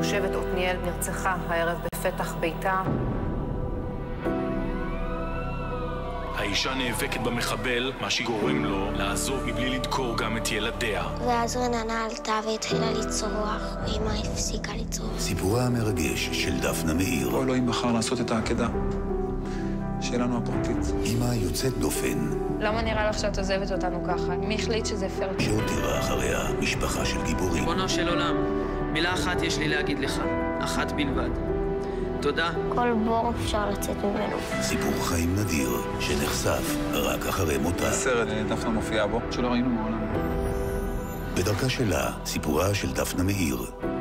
תושבת עתניאל נרצחה הערב בפתח ביתה. האישה נאבקת במחבל, מה שגורם לו לעזוב מבלי לדקור גם את ילדיה. ואז רננה עלתה והתחילה לצרוח, ואמא הפסיקה לצרוח. סיפורה המרגש של דפנה מאיר. אלוהים בחר לעשות את העקדה שלנו הפרטית. אמא יוצאת דופן. למה נראה לך שאת עוזבת אותנו ככה? מי החליט שזה פייר? שהותירה אחריה משפחה של גיבורים. ריבונו של עולם, מילה אחת יש לי להגיד לך, אחת בלבד. תודה. כל בור אפשר לצאת ממנו. סיפור חיים נדיר שנחשף רק אחרי מותה. הסרט דפנה מופיעה בו, שלא ראינו מעולם. בדרכה שלה, סיפורה של דפנה מאיר.